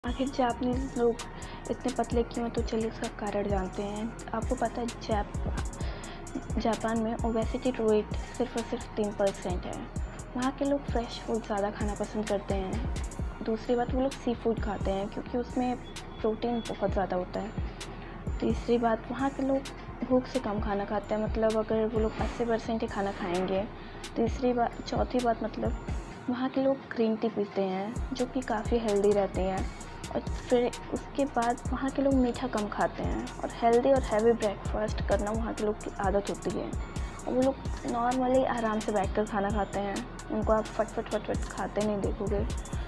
आखिर जापानीज़ लोग इतने पतले क्यों हैं, तो चलिए इसका कारण जानते हैं। आपको पता है जापान में ओबेसिटी रेट सिर्फ और सिर्फ 3% है। वहाँ के लोग फ्रेश फूड ज़्यादा खाना पसंद करते हैं। दूसरी बात, वो लोग सी फूड खाते हैं क्योंकि उसमें प्रोटीन बहुत ज़्यादा होता है। तीसरी बात, वहाँ के लोग भूख से कम खाना खाते हैं, मतलब अगर वो लोग 80% ही खाना खाएंगे। चौथी बात, मतलब वहाँ के लोग ग्रीन टी पीते हैं जो कि काफ़ी हेल्दी रहती हैं। और फिर उसके बाद वहाँ के लोग मीठा कम खाते हैं और हेल्दी और हैवी ब्रेकफास्ट करना वहाँ के लोग की आदत होती है। और वो लोग नॉर्मली आराम से बैठकर खाना खाते हैं, उनको आप फट फट खाते नहीं देखोगे।